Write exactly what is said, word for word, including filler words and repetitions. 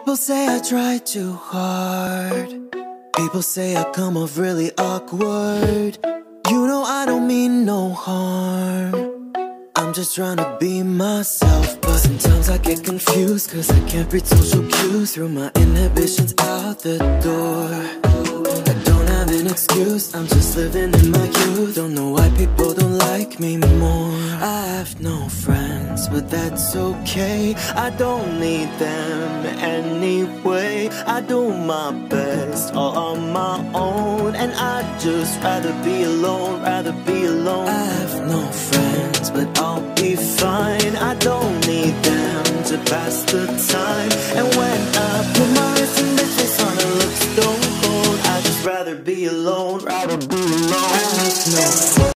People say I try too hard. People say I come off really awkward. You know I don't mean no harm. I'm just trying to be myself. But sometimes I get confused, cause I can't read social cues. Through my inhibitions out the door. I don't have an excuse, I'm just living in my youth. Don't know why people don't like me more. I have no friends, but that's okay. I don't need them anyway. I do my best all on my own, and I'd just rather be alone, rather be alone. I have no friends, but I'll be fine. I don't need them to pass the time. And when I put my wrist in this face on, it looks stone cold. I'd just rather be alone, rather be alone. I have no